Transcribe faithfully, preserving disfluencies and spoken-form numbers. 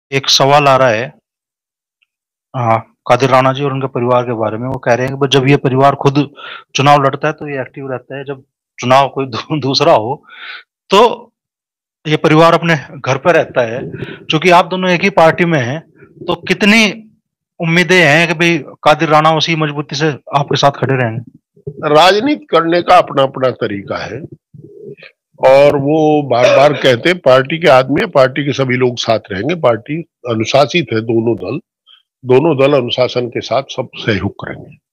एक सवाल आ रहा है हाँ, कादिर राणा जी और उनके परिवार के बारे में। वो कह रहे हैं कि जब ये परिवार खुद चुनाव लड़ता है तो ये एक्टिव रहता है, जब चुनाव कोई दू, दूसरा हो तो ये परिवार अपने घर पे रहता है। चूंकि आप दोनों एक ही पार्टी में हैं, तो कितनी उम्मीदें हैं कि भाई कादिर राणा उसी मजबूती से आपके साथ खड़े रहेंगे? राजनीति करने का अपना अपना तरीका है और वो बार बार कहते हैं पार्टी के आदमी है, पार्टी के सभी लोग साथ रहेंगे, पार्टी अनुशासित है, दोनों दल दोनों दल अनुशासन के साथ सब सहयोग करेंगे।